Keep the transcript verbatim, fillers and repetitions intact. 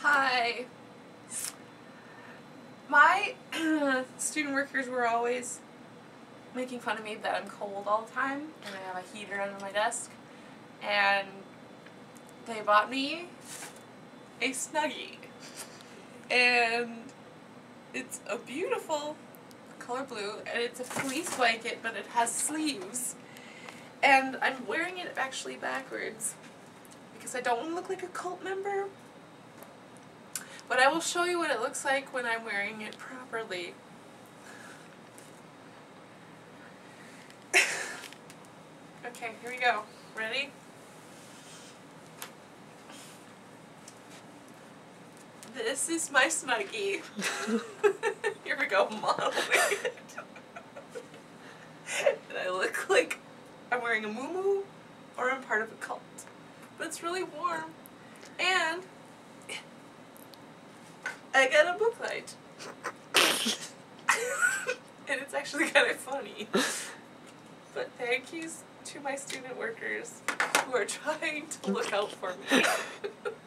Hi. My student workers were always making fun of me that I'm cold all the time and I have a heater under my desk, and they bought me a Snuggie, and it's a beautiful color blue, and it's a fleece blanket, but it has sleeves, and I'm wearing it actually backwards because I don't want to look like a cult member. But I will show you what it looks like when I'm wearing it properly. Okay, here we go. Ready? This is my Snuggie. Here we go, modeling it. And I look like I'm wearing a muumuu or I'm part of a cult. But it's really warm. And I got a book light. And it's actually kind of funny. But thank yous to my student workers who are trying to look out for me.